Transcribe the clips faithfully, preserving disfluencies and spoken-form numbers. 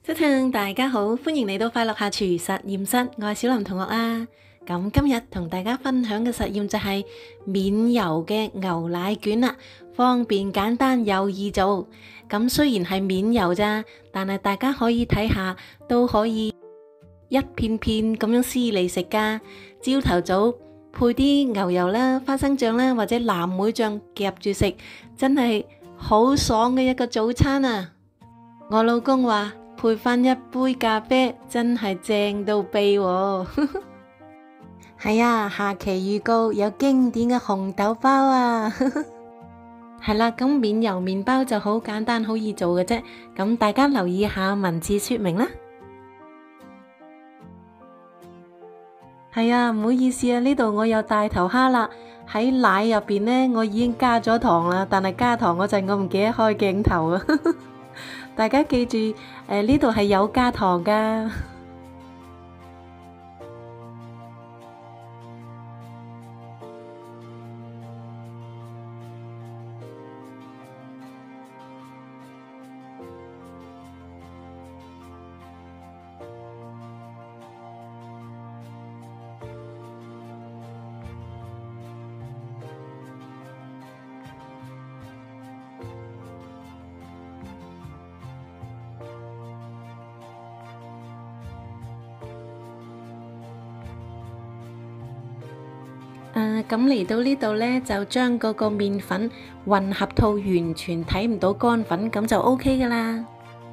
早晨，大家好，歡迎嚟到快樂下廚實驗室，我係小林同學啊。咁今日同大家分享嘅實驗就係免油嘅牛奶卷啦，方便簡單又易做。咁雖然係免油咋，但係大家可以睇下，都可以一片片咁樣撕嚟食噶。朝頭早配啲牛油啦、花生醬啦或者藍莓醬夾住食，真係好爽嘅一個早餐啊！我老公話配返一杯咖啡真係正到痹喎。係啊，下期預告有經典嘅紅豆包啊。係啦，咁免油麵包就好簡單好易做嘅啫，咁大家留意下文字說明啦。係啊，唔好意思啊，呢度我有大頭蝦啦，喺奶入邊呢，我已經加咗糖啦，但係加糖嗰陣我唔記得開鏡頭啊。大家記住，誒呢度係有加糖㗎。誒，咁嚟到呢度呢，就將嗰個麵粉混合到完全睇唔到乾粉，咁就 OK 㗎啦。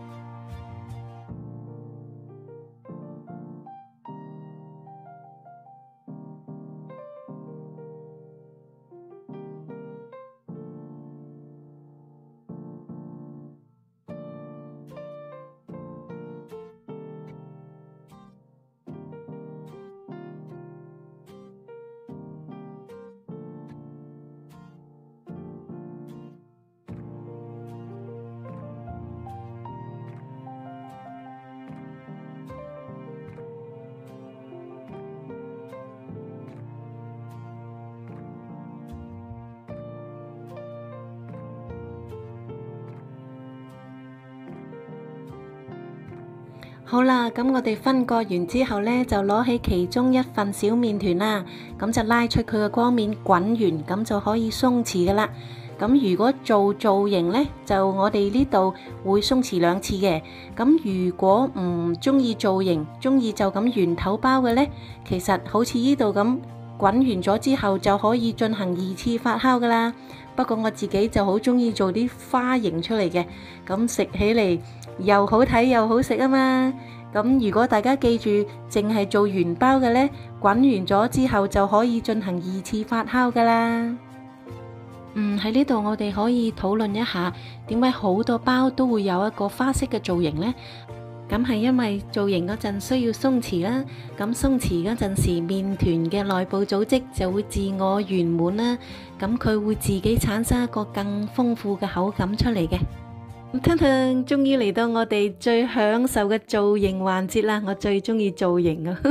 好啦，咁我哋分割完之後呢，就攞起其中一份小麵團啦，咁就拉出佢嘅光面滾完，咁就可以鬆弛噶啦。咁如果做造型呢，就我哋呢度會鬆弛兩次嘅。咁如果唔中意造型，中意就咁圓頭包嘅呢，其實好似呢度咁滾完咗之後就可以進行二次發酵噶啦。不過我自己就好中意做啲花形出嚟嘅，咁食起嚟又好睇又好食啊嘛。咁如果大家記住淨係做圓包嘅呢，滾完咗之後就可以進行二次發酵噶啦。嗯，喺呢度我哋可以討論一下點解好多包都會有一個花式嘅造型呢？咁係因為造型嗰陣需要鬆弛啦，咁鬆弛嗰陣時麵團嘅內部組織就會自我圓滿啦，咁佢會自己產生一個更豐富嘅口感出嚟嘅。騰騰，終於嚟到我哋最享受嘅造型環節啦！我最中意造型啊！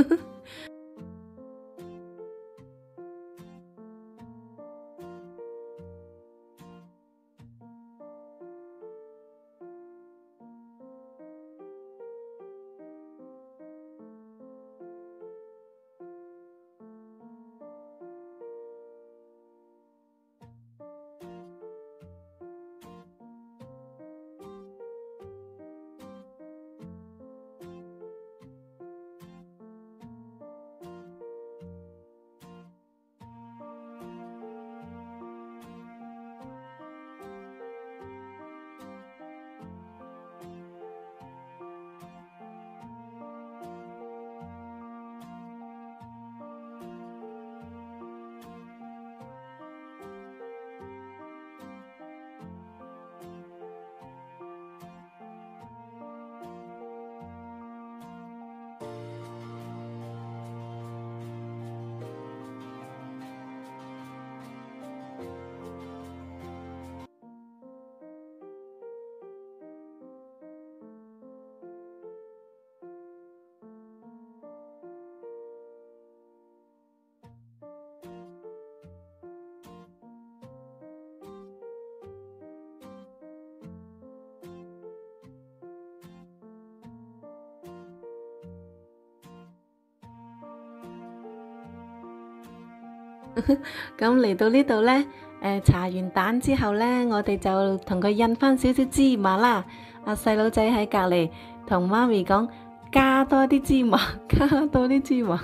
咁嚟到呢度呢，誒搽完蛋之後呢，我哋就同佢印翻少少芝麻啦。阿細佬仔喺隔離同媽咪講，加多啲芝麻，加多啲芝麻。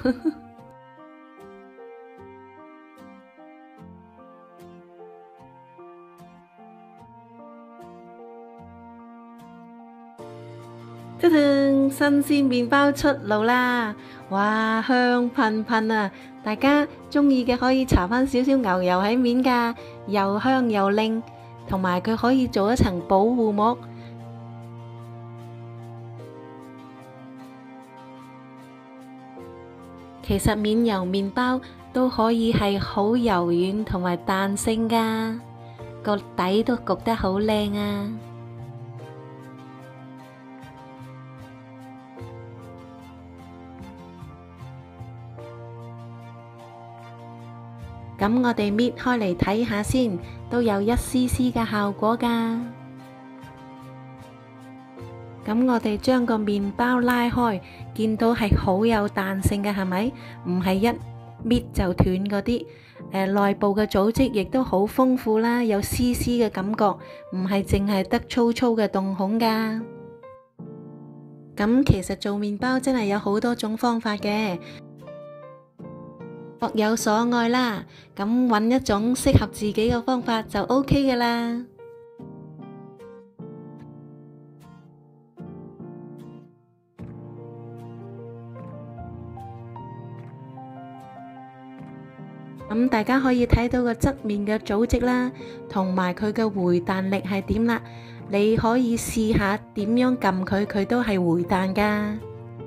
噔噔，新鮮麵包出爐啦！哇，香噴噴啊！大家鍾意嘅可以搽返少少牛油喺面㗎，又香又靚，同埋佢可以做一層保護膜。其實免油麵包都可以係好柔軟同埋彈性㗎，個底都焗得好靚啊！咁我哋搣開嚟睇下先，都有一絲絲嘅效果㗎。咁我哋將個麵包拉開，見到係好有彈性嘅，係咪？唔係一搣就斷嗰啲。誒，內部嘅組織亦都好豐富啦，有絲絲嘅感覺，唔係淨係得粗粗嘅洞孔㗎。咁其實做麵包真係有好多種方法嘅。各有所愛啦，咁揾一種適合自己嘅方法就 OK 嘅啦。咁大家可以睇到個側面嘅組織啦，同埋佢嘅回彈力係點啦。你可以試下點樣撳佢，佢都係回彈㗎。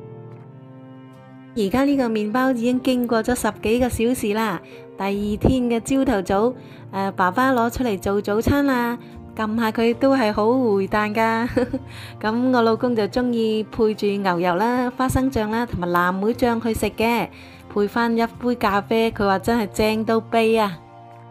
而家呢個麵包已經經過咗十幾個小時啦。第二天嘅朝頭早，誒爸爸攞出嚟做早餐啦，撳下佢都係好回彈㗎。咁我老公就鍾意配住牛油啦、花生醬啦同埋藍莓醬去食嘅，配返一杯咖啡，佢話真係正到痹啊！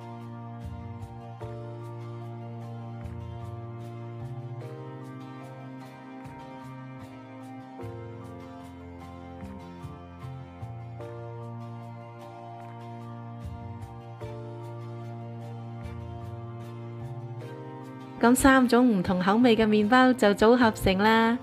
咁三種唔同口味嘅麵包就組合成啦。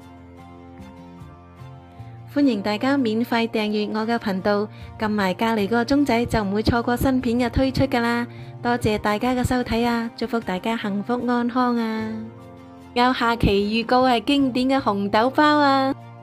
歡迎大家免費訂閱我嘅頻道，撳埋隔離個鐘仔就唔會錯過新片嘅推出㗎啦。多謝大家嘅收睇啊！祝福大家幸福安康啊！有下期預告係經典嘅紅豆包啊！